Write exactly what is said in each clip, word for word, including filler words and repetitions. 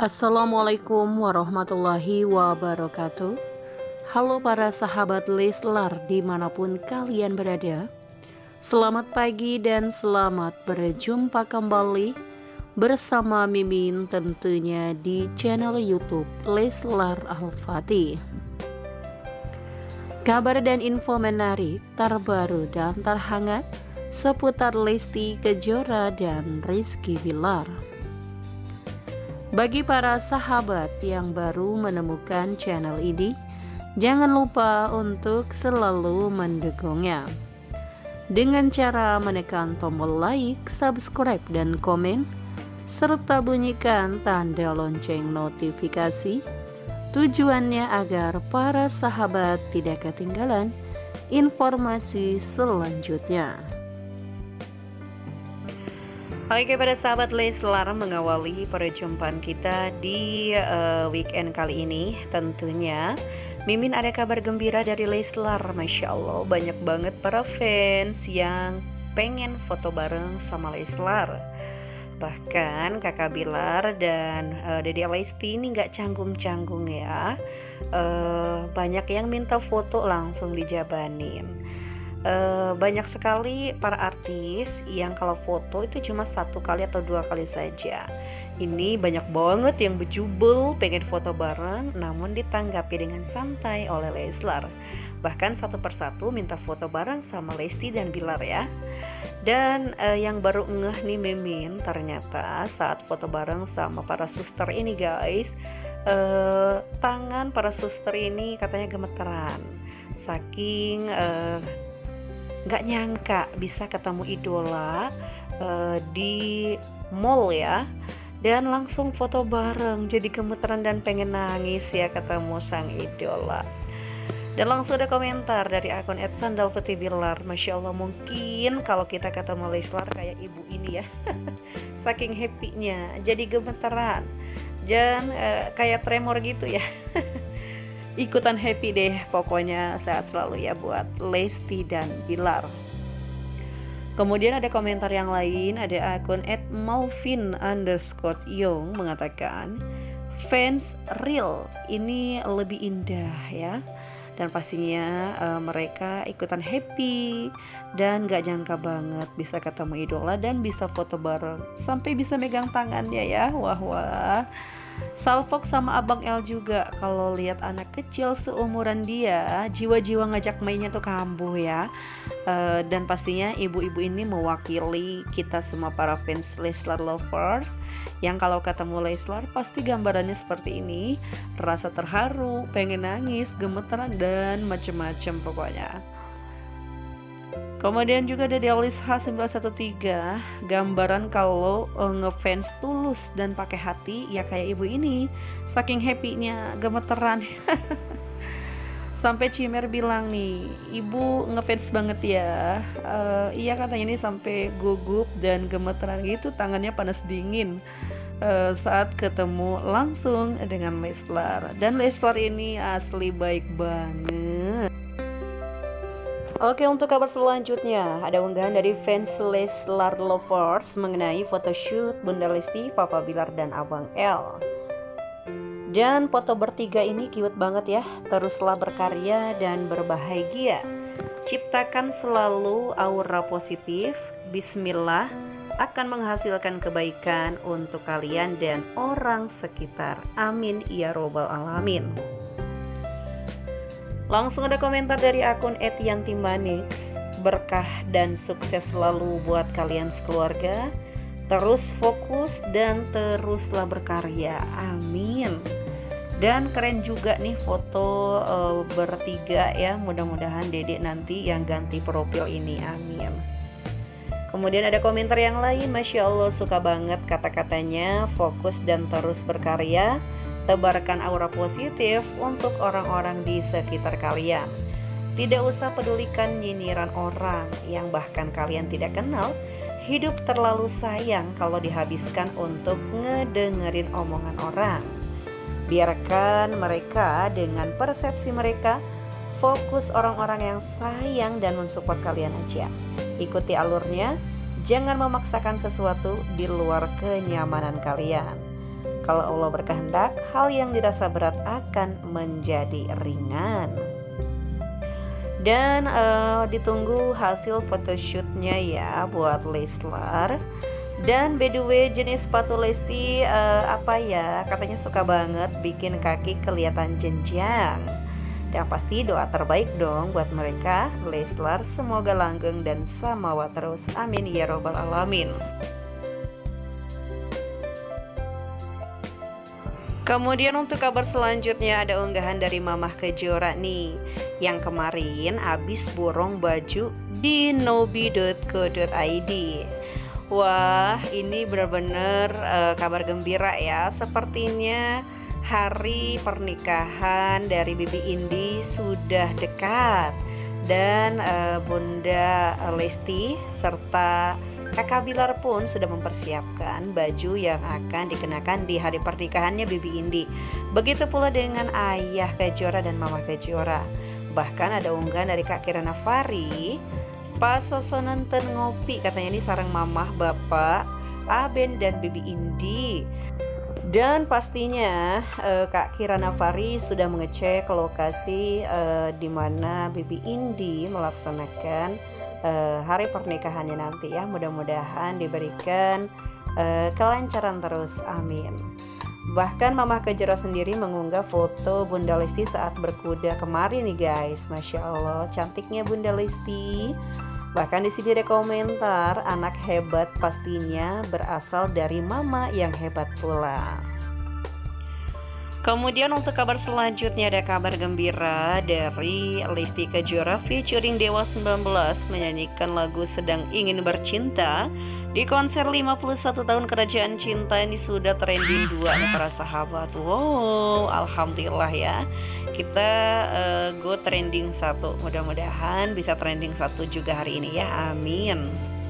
Assalamualaikum warahmatullahi wabarakatuh. Halo para sahabat Leslar dimanapun kalian berada. Selamat pagi dan selamat berjumpa kembali bersama Mimin tentunya di channel YouTube Leslar Al-Fatih. Kabar dan info menarik terbaru dan terhangat seputar Lesti Kejora dan Rizky Bilar. Bagi para sahabat yang baru menemukan channel ini, jangan lupa untuk selalu mendukungnya dengan cara menekan tombol like, subscribe, dan komen, serta bunyikan tanda lonceng notifikasi. Tujuannya agar para sahabat tidak ketinggalan informasi selanjutnya. Oke, pada sahabat Leslar, mengawali perjumpaan kita di uh, weekend kali ini, tentunya Mimin ada kabar gembira dari Leslar. Masya Allah, banyak banget para fans yang pengen foto bareng sama Leslar. Bahkan kakak Bilar dan uh, Dede Lesti ini nggak canggung-canggung ya. uh, Banyak yang minta foto langsung dijabanin. Uh, banyak sekali para artis yang kalau foto itu cuma satu kali atau dua kali saja. Ini banyak banget yang bejubel pengen foto bareng, namun ditanggapi dengan santai oleh Leslar. Bahkan satu persatu minta foto bareng sama Lesti dan Bilar ya. Dan uh, yang baru ngeh nih Mimin, ternyata saat foto bareng sama para suster ini guys, uh, tangan para suster ini katanya gemeteran. Saking uh, nggak nyangka bisa ketemu idola uh, di mall ya, dan langsung foto bareng, jadi gemeteran dan pengen nangis ya ketemu sang idola. Dan langsung ada komentar dari akun et sandal putih bilar. Masya Allah, mungkin kalau kita ketemu Leslar kayak ibu ini ya saking happy-nya jadi gemeteran dan uh, kayak tremor gitu ya ikutan happy deh pokoknya. Sehat selalu ya buat Lesti dan Bilar. Kemudian ada komentar yang lain, ada akun et malvin underscore young mengatakan fans real ini lebih indah ya, dan pastinya uh, mereka ikutan happy dan gak nyangka banget bisa ketemu idola dan bisa foto bareng sampai bisa megang tangannya ya. Wah wah, Salfok sama Abang L juga kalau lihat anak kecil seumuran dia, jiwa-jiwa ngajak mainnya tuh kambuh ya. uh, Dan pastinya ibu-ibu ini mewakili kita semua para fans Leslar lovers, yang kalau ketemu Leslar pasti gambarannya seperti ini, rasa terharu, pengen nangis, gemeteran, dan macem-macem pokoknya. Kemudian juga ada di Alis H sembilan satu tiga, gambaran kalau uh, ngefans tulus dan pakai hati ya kayak ibu ini, saking happy-nya gemeteran. Sampai Cimer bilang nih, ibu ngefans banget ya. Uh, iya katanya ini sampai gugup dan gemeteran gitu, tangannya panas dingin uh, saat ketemu langsung dengan Leslar. Dan Leslar ini asli baik banget. Oke, untuk kabar selanjutnya ada unggahan dari fans Leslar lovers mengenai photoshoot Bunda Lesti, Papa Bilar, dan Abang L. Dan foto bertiga ini cute banget ya. Teruslah berkarya dan berbahagia, ciptakan selalu aura positif. Bismillah akan menghasilkan kebaikan untuk kalian dan orang sekitar. Amin ya robbal alamin. Langsung ada komentar dari akun et yantimanix, berkah dan sukses selalu buat kalian sekeluarga, terus fokus dan teruslah berkarya, amin. Dan keren juga nih foto uh, bertiga ya, mudah-mudahan Dedek nanti yang ganti profil ini, amin. Kemudian ada komentar yang lain, Masya Allah suka banget kata-katanya, fokus dan terus berkarya, tebarkan aura positif untuk orang-orang di sekitar kalian. Tidak usah pedulikan nyinyiran orang yang bahkan kalian tidak kenal. Hidup terlalu sayang kalau dihabiskan untuk ngedengerin omongan orang. Biarkan mereka dengan persepsi mereka. Fokus orang-orang yang sayang dan mensupport kalian aja. Ikuti alurnya, jangan memaksakan sesuatu di luar kenyamanan kalian. Kalau Allah berkehendak, hal yang dirasa berat akan menjadi ringan. Dan uh, ditunggu hasil photoshootnya ya buat Leslar. Dan by the way, jenis sepatu Lesti uh, apa ya, katanya suka banget bikin kaki kelihatan jenjang. Dan pasti doa terbaik dong buat mereka, Leslar semoga langgeng dan samawa terus, amin ya robbal alamin. Kemudian untuk kabar selanjutnya ada unggahan dari Mamah Kejora nih, yang kemarin abis borong baju di nobi dot co dot i d. Wah, ini benar-benar uh, kabar gembira ya. Sepertinya hari pernikahan dari Bibi Indi sudah dekat. Dan uh, Bunda Lesti serta Kakak Bilar pun sudah mempersiapkan baju yang akan dikenakan di hari pernikahannya Bibi Indi. Begitu pula dengan Ayah Kejora dan Mama Kejora. Bahkan ada unggahan dari Kak Kirana Fari, pas sosonanten ngopi, katanya ini sareng mamah, bapak, Aben dan Bibi Indi. Dan pastinya eh, Kak Kirana Fari sudah mengecek lokasi eh, di mana Bibi Indi melaksanakan eh, hari pernikahannya nanti ya. Mudah-mudahan diberikan eh, kelancaran terus, amin. Bahkan Mamah Kejora sendiri mengunggah foto Bunda Lesti saat berkuda kemarin nih guys. Masya Allah, cantiknya Bunda Lesti. Bahkan di sini ada komentar, anak hebat pastinya berasal dari mama yang hebat pula. Kemudian untuk kabar selanjutnya ada kabar gembira dari Lesti Kejora featuring Dewa sembilan belas menyanyikan lagu Sedang Ingin Bercinta di konser lima puluh satu tahun Kerajaan Cinta. Ini sudah trending dua nih para sahabat. Wow, alhamdulillah ya. Kita uh, go trending satu, mudah-mudahan bisa trending satu juga hari ini ya, amin.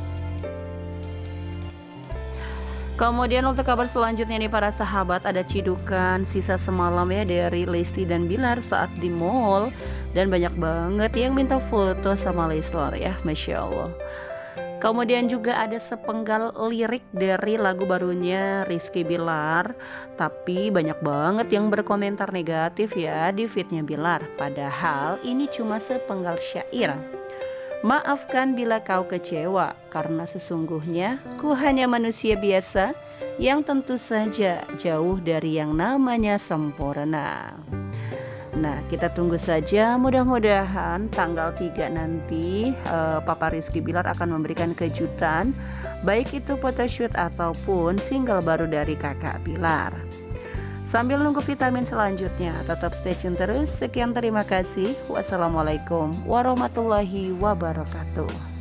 Kemudian untuk kabar selanjutnya nih para sahabat, ada cidukan sisa semalam ya dari Lesti dan Bilar saat di mall. Dan banyak banget yang minta foto sama Leslar ya, Masya Allah. Kemudian juga ada sepenggal lirik dari lagu barunya Rizky Bilar. Tapi banyak banget yang berkomentar negatif ya di feednya Bilar. Padahal ini cuma sepenggal syair. Maafkan bila kau kecewa, karena sesungguhnya ku hanya manusia biasa yang tentu saja jauh dari yang namanya sempurna. Nah, kita tunggu saja, mudah-mudahan tanggal tiga nanti uh, Papa Rizky Bilar akan memberikan kejutan, baik itu photoshoot ataupun single baru dari Kakak Bilar. Sambil nunggu vitamin selanjutnya, tetap stay tune terus. Sekian, terima kasih. Wassalamualaikum warahmatullahi wabarakatuh.